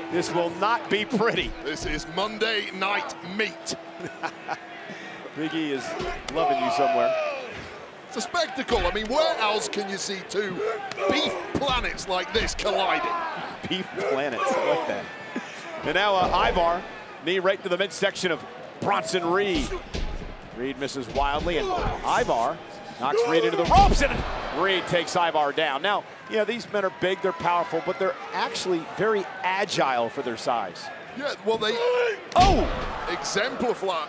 This will not be pretty. This is Monday Night Meat. Big E is loving you somewhere. It's a spectacle. I mean, where else can you see two beef planets like this colliding? Beef planets, I like that. And now Ivar, knee right to the midsection of Bronson Reed. Reed misses wildly, and Ivar knocks Reed into the ropes, and Reed takes Ivar down. Now, you know, these men are big, they're powerful, but they're actually very agile for their size. Yeah, well, they exemplify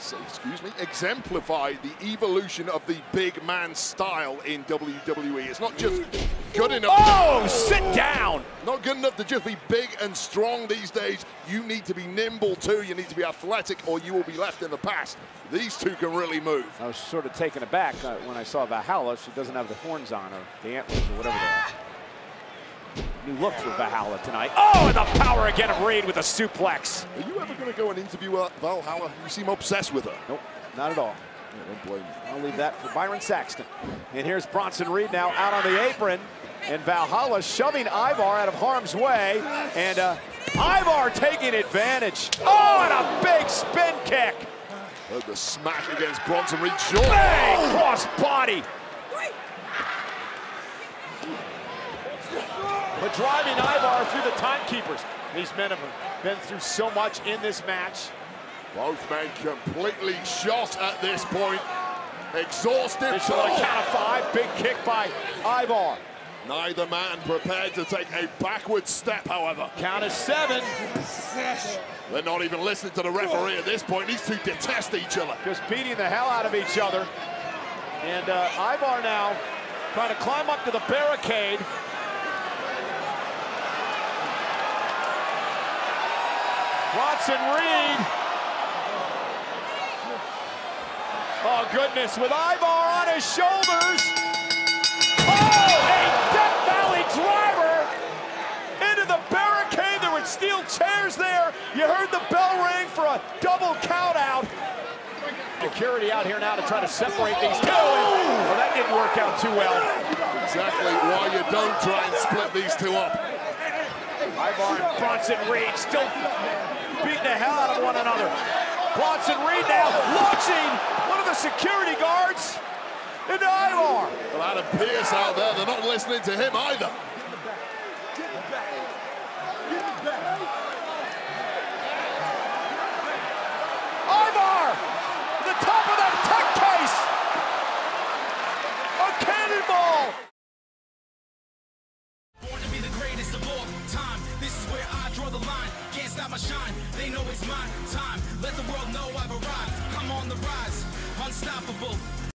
the evolution of the big man style in WWE. It's not just good enough. Oh, sit down! Not good enough to just be big and strong these days. You need to be nimble too. You need to be athletic, or you will be left in the past. These two can really move. I was sort of taken aback when I saw Valhalla. She doesn't have the horns on, or the antlers, or whatever they are. New look for Valhalla tonight. Oh, and the power again of Reed with a suplex. Are you ever going to go and interview Valhalla? You seem obsessed with her. Nope, not at all. Yeah, don't blame me. I'll leave that for Byron Saxton. And here's Bronson Reed now out on the apron. And Valhalla shoving Ivar out of harm's way. And Ivar taking advantage. Oh, and a big spin kick. The smash against Bronson Reed. Sure. Bang, cross body. But driving Ivar through the timekeepers. These men have been through so much in this match. Both men completely shot at this point. Exhausted. They show a count of 5. Big kick by Ivar. Neither man prepared to take a backward step, however. Count of 7. They're not even listening to the referee at this point. These two detest each other. Just beating the hell out of each other. And Ivar now trying to climb up to the barricade. Bronson Reed. Oh, goodness, with Ivar on his shoulders. Oh, a Death Valley driver into the barricade. There were steel chairs there. You heard the bell ring for a double count out. Security out here now to try to separate these two. Well, that didn't work out too well. Exactly why you don't try and split these two up. Ivar and Bronson Reed still beating the hell out of one another. Bronson Reed now launching one of the security guards into Ivar. Well, Adam Pearce out there, they're not listening to him either. Ivar, the top of that tech case. A cannonball. Born to be the greatest of all time. This is where I draw the line. Can't stop my shine. They know it's my time. Let the world know I've arrived. I'm on the rise. Unstoppable.